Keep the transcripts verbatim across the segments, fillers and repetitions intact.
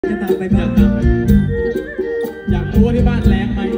จะตามไปบ้างอยากรู้ว่าที่บ้านแรงไหม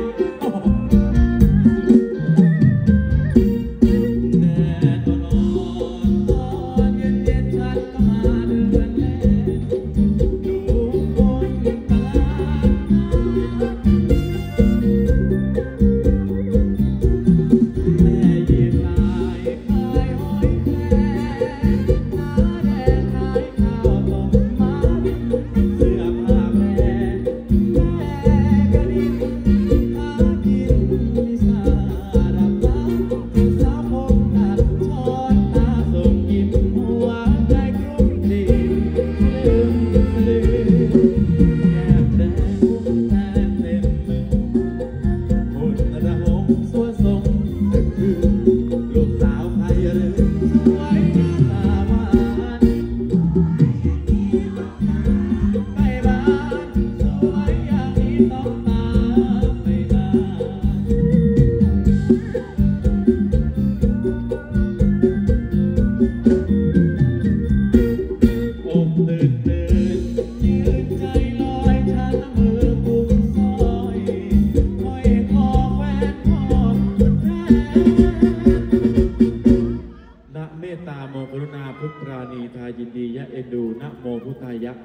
โมกรุณาพุทธราณีทายินดียะเอ็นดูนะโมพุทธายะ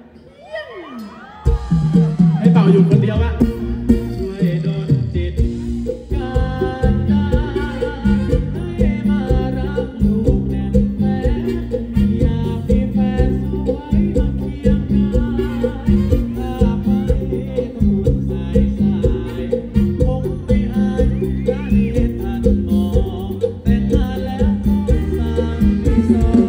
ให้เป่าอยู่คนเดียวอะช่วยดลจิตการงานให้มารักลูกแน่นแฟ้นอยากมีแฟนสวยมาเคียงกายถ้าไปต้องบุญสายสายคงไม่อายพระเนตรท่านมองแต่งงานแล้วต้องสร้างที่สอง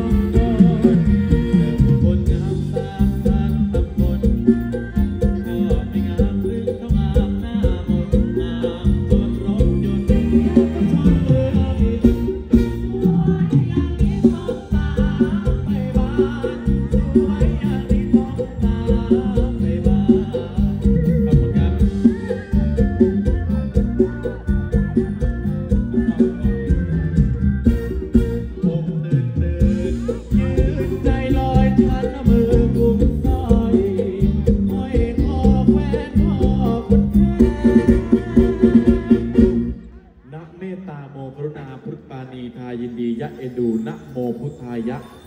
โมกรุณาพุทธปานีทายินดียะเอ็นดูนะโมพุทธายะ